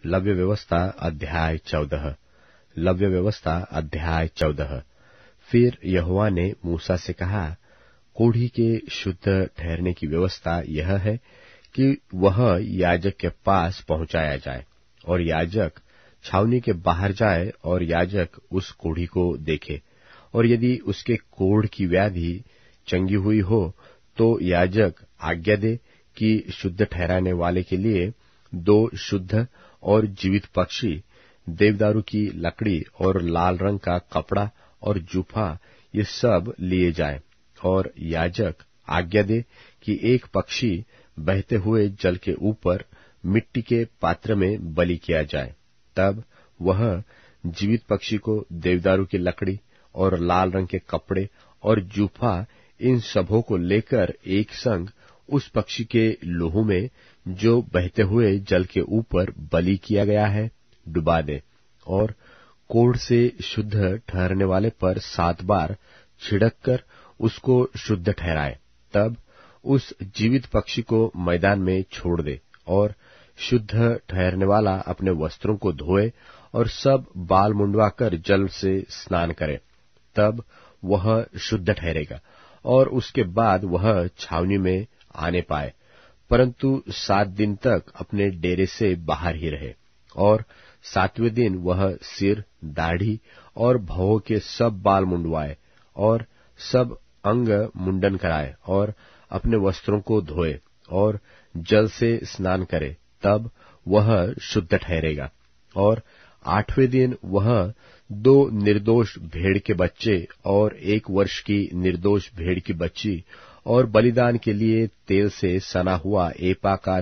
लव्य व्यवस्था अध्याय 14। लव्य व्यवस्था अध्याय 14। फिर यहोवा ने मूसा से कहा, कोढ़ी के शुद्ध ठहरने की व्यवस्था यह है कि वह याजक के पास पहुंचाया जाए, और याजक छावनी के बाहर जाए और याजक उस कोढ़ी को देखे, और यदि उसके कोढ़ की व्याधि चंगी हुई हो तो याजक आज्ञा दे कि शुद्ध ठहराने वाले के लिए 2 शुद्ध और जीवित पक्षी, देवदारू की लकड़ी और लाल रंग का कपड़ा और जूफा, ये सब लिए जाए, और याजक आज्ञा दे कि एक पक्षी बहते हुए जल के ऊपर मिट्टी के पात्र में बलि किया जाए। तब वह जीवित पक्षी को देवदारू की लकड़ी और लाल रंग के कपड़े और जूफा, इन सबों को लेकर एक संग उस पक्षी के लोहू में जो बहते हुए जल के ऊपर बलि किया गया है डुबा दे, और कोढ़ से शुद्ध ठहरने वाले पर 7 बार छिड़क कर उसको शुद्ध ठहराए। तब उस जीवित पक्षी को मैदान में छोड़ दे, और शुद्ध ठहरने वाला अपने वस्त्रों को धोए और सब बाल मुंडवाकर जल से स्नान करे। तब वह शुद्ध ठहरेगा, और उसके बाद वह छावनी में आने पाए, परंतु 7 दिन तक अपने डेरे से बाहर ही रहे। और 7वें दिन वह सिर, दाढ़ी और भौं के सब बाल मुंडवाए और सब अंग मुंडन कराए, और अपने वस्त्रों को धोए और जल से स्नान करे। तब वह शुद्ध ठहरेगा। और 8वें दिन वह 2 निर्दोष भेड़ के बच्चे और 1 वर्ष की निर्दोष भेड़ की बच्ची, और बलिदान के लिए तेल से सना हुआ एपा का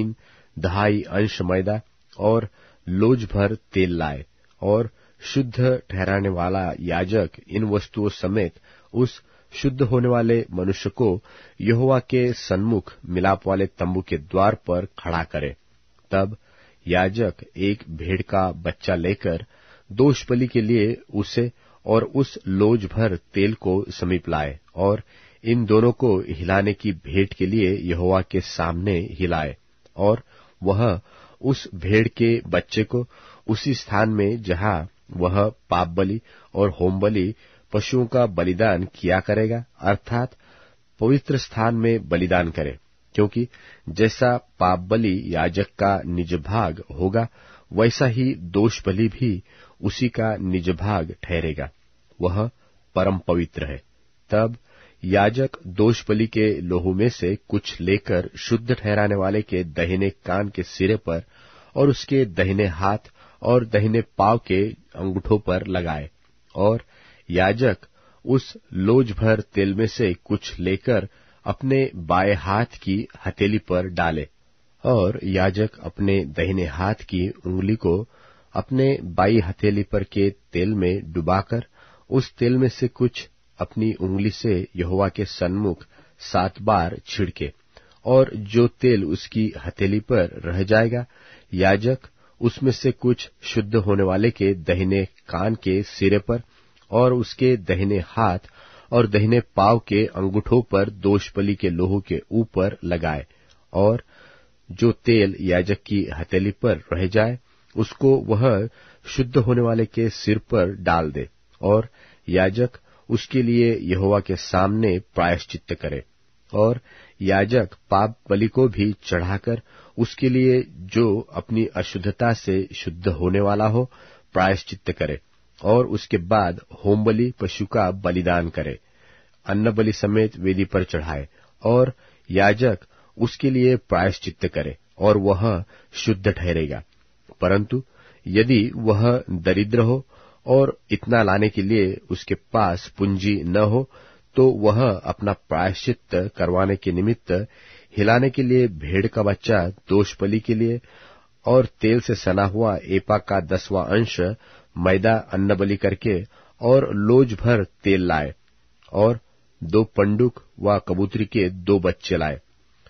3/2 अंश मैदा और लोज भर तेल लाए। और शुद्ध ठहराने वाला याजक इन वस्तुओं समेत उस शुद्ध होने वाले मनुष्य को यहोवा के सन्मुख मिलाप वाले तंबू के द्वार पर खड़ा करे। तब याजक एक भेड़ का बच्चा लेकर दोष बलि के लिए उसे और उस लोज भर तेल को समीप लाए, और इन दोनों को हिलाने की भेंट के लिए यहोवा के सामने हिलाए। और वह उस भेड़ के बच्चे को उसी स्थान में जहां वह पाप बलि और होम बलि पशुओं का बलिदान किया करेगा, अर्थात पवित्र स्थान में बलिदान करे, क्योंकि जैसा पाप बलि याजक का निज भाग होगा, वैसा ही दोष बलि भी उसी का निज भाग ठहरेगा। वह परम पवित्र है। तब याजक दोष बलि के लोहू में से कुछ लेकर शुद्ध ठहराने वाले के दाहिने कान के सिरे पर और उसके दाहिने हाथ और दाहिने पांव के अंगूठों पर लगाए, और याजक उस लोज भर तेल में से कुछ लेकर अपने बाएं हाथ की हथेली पर डाले, और याजक अपने दाहिने हाथ की उंगली को अपने बाई हथेली पर के तेल में डुबाकर उस तेल में से कुछ अपनी उंगली से यहोवा के सन्मुख 7 बार छिड़के, और जो तेल उसकी हथेली पर रह जाएगा, याजक उसमें से कुछ शुद्ध होने वाले के दाहिने कान के सिरे पर और उसके दाहिने हाथ और दाहिने पांव के अंगूठों पर दोष बलि के लोहू के ऊपर लगाए, और जो तेल याजक की हथेली पर रह जाए उसको वह शुद्ध होने वाले के सिर पर डाल दे, और याजक उसके लिए यहोवा के सामने प्रायश्चित्त करे। और याजक पाप बलि को भी चढ़ाकर उसके लिए जो अपनी अशुद्धता से शुद्ध होने वाला हो प्रायश्चित्त करे, और उसके बाद होम बलि पशु का बलिदान करे, अन्न बलि समेत वेदी पर चढ़ाए, और याजक उसके लिए प्रायश्चित्त करे, और वह शुद्ध ठहरेगा। परंतु यदि वह दरिद्र हो और इतना लाने के लिए उसके पास पूंजी न हो, तो वह अपना प्रायश्चित्त करवाने के निमित्त हिलाने के लिए भेड़ का बच्चा दोष बलि के लिए और तेल से सना हुआ एपा का 10वां अंश मैदा अन्न बलि करके और लोज भर तेल लाए, और 2 पंडुक व कबूतरी के 2 बच्चे लाए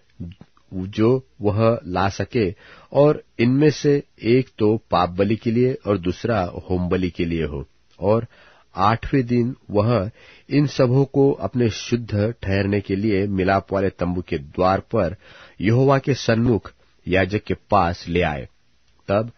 जो वह ला सके, और इनमें से एक तो पाप बलि के लिए और दूसरा होम बलि के लिए हो। और 8वें दिन वह इन सबों को अपने शुद्ध ठहरने के लिए मिलाप वाले तंबू के द्वार पर यहोवा के सन्मुख याजक के पास ले आए। तब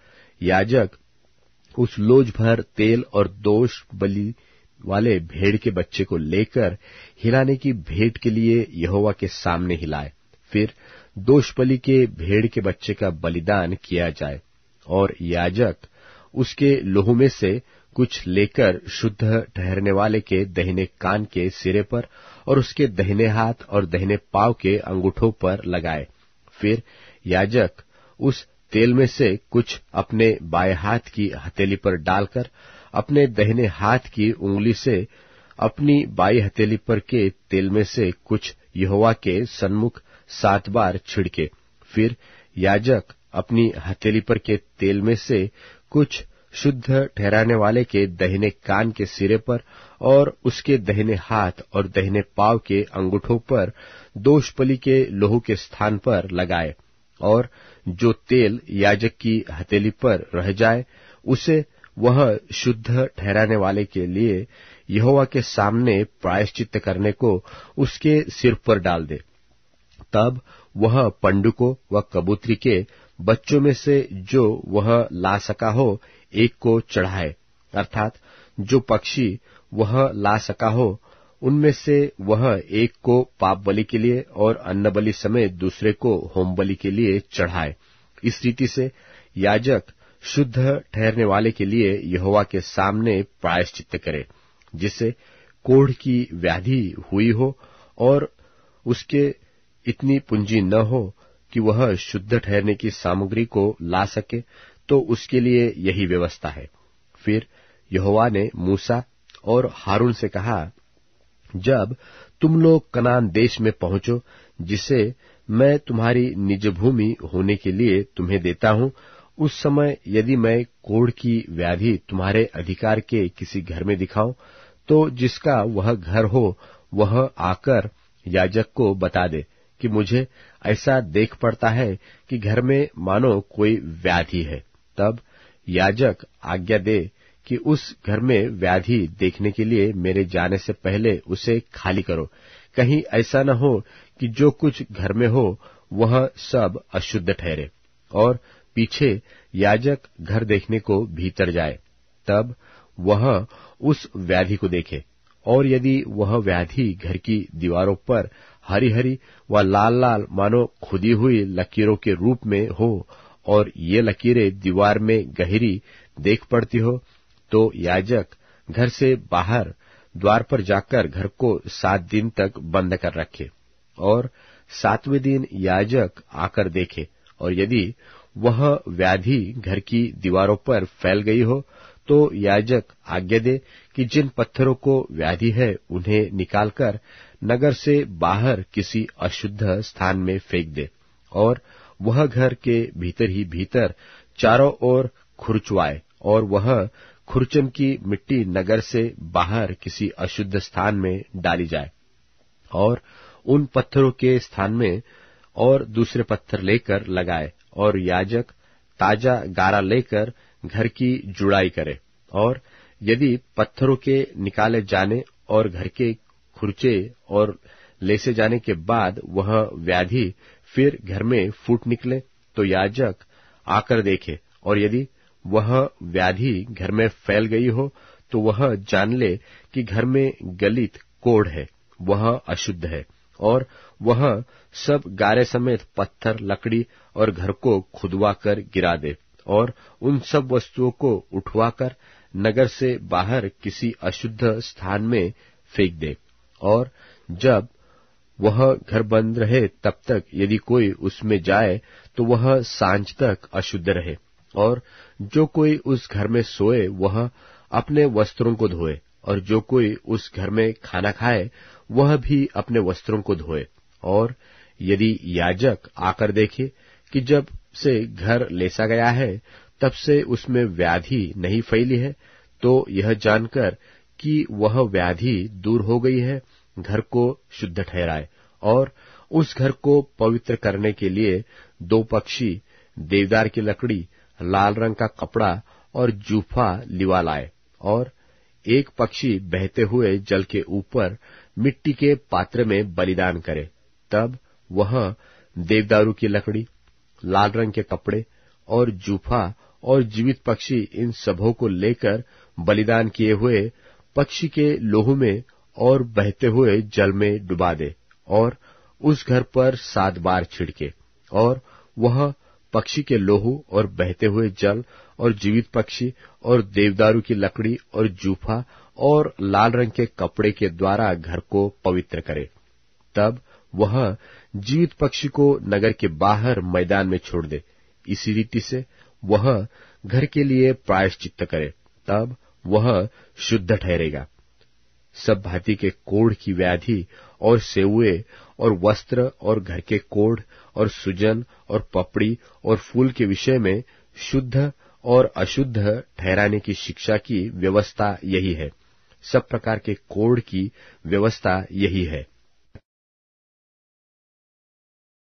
याजक उस लोज भर तेल और दोष बलि वाले भेड़ के बच्चे को लेकर हिलाने की भेंट के लिए यहोवा के सामने हिलाए। फिर दोष बलि के भेड़ के बच्चे का बलिदान किया जाए और याजक उसके लहू में से कुछ लेकर शुद्ध ठहरने वाले के दाहिने कान के सिरे पर और उसके दाहिने हाथ और दाहिने पांव के अंगूठों पर लगाए। फिर याजक उस तेल में से कुछ अपने बाएं हाथ की हथेली पर डालकर अपने दाहिने हाथ की उंगली से अपनी बाई हथेली पर के तेल में से कुछ यहोवा के सन्मुख 7 बार छिड़के। फिर याजक अपनी हथेली पर के तेल में से कुछ शुद्ध ठहराने वाले के दाहिने कान के सिरे पर और उसके दाहिने हाथ और दाहिने पांव के अंगूठों पर दोष बलि के लहू के स्थान पर लगाए, और जो तेल याजक की हथेली पर रह जाए उसे वह शुद्ध ठहराने वाले के लिए यहोवा के सामने प्रायश्चित करने को उसके सिर पर डाल दे। तब वह पंडुको व कबूतरी के बच्चों में से जो वह ला सका हो एक को चढ़ाए, अर्थात जो पक्षी वह ला सका हो उनमें से वह एक को पाप बलि के लिए और अन्न बलि समेत दूसरे को होम बलि के लिए चढ़ाए। इस रीति से याजक शुद्ध ठहरने वाले के लिए यहोवा के सामने प्रायश्चित करे, जिससे कोढ़ की व्याधि हुई हो और उसके इतनी पूंजी न हो कि वह शुद्ध ठहरने की सामग्री को ला सके, तो उसके लिए यही व्यवस्था है। फिर यहोवा ने मूसा और हारून से कहा, जब तुम लोग कनान देश में पहुंचो, जिसे मैं तुम्हारी निज भूमि होने के लिए तुम्हें देता हूं, उस समय यदि मैं कोढ़ की व्याधि तुम्हारे अधिकार के किसी घर में दिखाऊं, तो जिसका वह घर हो वह आकर याजक को बता दे कि मुझे ऐसा देख पड़ता है कि घर में मानो कोई व्याधि है। तब याजक आज्ञा दे कि उस घर में व्याधि देखने के लिए मेरे जाने से पहले उसे खाली करो, कहीं ऐसा न हो कि जो कुछ घर में हो वह सब अशुद्ध ठहरे। और पीछे याजक घर देखने को भीतर जाए, तब वह उस व्याधि को देखे, और यदि वह व्याधि घर की दीवारों पर हरी हरी व लाल लाल मानो खुदी हुई लकीरों के रूप में हो, और ये लकीरें दीवार में गहरी देख पड़ती हो, तो याजक घर से बाहर द्वार पर जाकर घर को 7 दिन तक बंद कर रखे, और 7वें दिन याजक आकर देखे, और यदि वह व्याधि घर की दीवारों पर फैल गई हो, तो याजक आज्ञा दे कि जिन पत्थरों को व्याधि है उन्हें निकालकर नगर से बाहर किसी अशुद्ध स्थान में फेंक दे, और वह घर के भीतर ही भीतर चारों ओर खुरचवाए, और वह खुरचन की मिट्टी नगर से बाहर किसी अशुद्ध स्थान में डाली जाए, और उन पत्थरों के स्थान में और दूसरे पत्थर लेकर लगाए, और याजक ताजा गारा लेकर घर की जुड़ाई करे। और यदि पत्थरों के निकाले जाने और घर के खुरचे और लेसे जाने के बाद वह व्याधि फिर घर में फूट निकले, तो याजक आकर देखे, और यदि वह व्याधि घर में फैल गई हो, तो वह जान ले कि घर में गलित कोढ़ है, वह अशुद्ध है, और वह सब गारे समेत पत्थर, लकड़ी और घर को खुदवा कर गिरा दे, और उन सब वस्तुओं को उठवाकर नगर से बाहर किसी अशुद्ध स्थान में फेंक दे। और जब वह घर बंद रहे तब तक यदि कोई उसमें जाए तो वह सांझ तक अशुद्ध रहे, और जो कोई उस घर में सोए वह अपने वस्त्रों को धोए, और जो कोई उस घर में खाना खाए वह भी अपने वस्त्रों को धोए। और यदि याजक आकर देखे कि जब से घर लेसा गया है तब से उसमें व्याधि नहीं फैली है, तो यह जानकर कि वह व्याधि दूर हो गई है, घर को शुद्ध ठहराए, और उस घर को पवित्र करने के लिए 2 पक्षी, देवदार की लकड़ी, लाल रंग का कपड़ा और जूफा लिवा लाए, और 1 पक्षी बहते हुए जल के ऊपर मिट्टी के पात्र में बलिदान करे। तब वह देवदारू की लकड़ी, लाल रंग के कपड़े और जूफा और जीवित पक्षी इन सबों को लेकर बलिदान किए हुए पक्षी के लोहू में और बहते हुए जल में डुबा दे और उस घर पर 7 बार छिड़के, और वह पक्षी के लोहू और बहते हुए जल और जीवित पक्षी और देवदारू की लकड़ी और जूफा और लाल रंग के कपड़े के द्वारा घर को पवित्र करे। तब वह जीवित पक्षी को नगर के बाहर मैदान में छोड़ दे। इसी रीति से वह घर के लिए प्रायश्चित्त करे, तब वह शुद्ध ठहरेगा। सब भांति के कोढ़ की व्याधि और सेवुए और वस्त्र और घर के कोढ़ और सुजन और पपड़ी और फूल के विषय में शुद्ध और अशुद्ध ठहराने की शिक्षा की व्यवस्था यही है। सब प्रकार के कोढ़ की व्यवस्था यही है।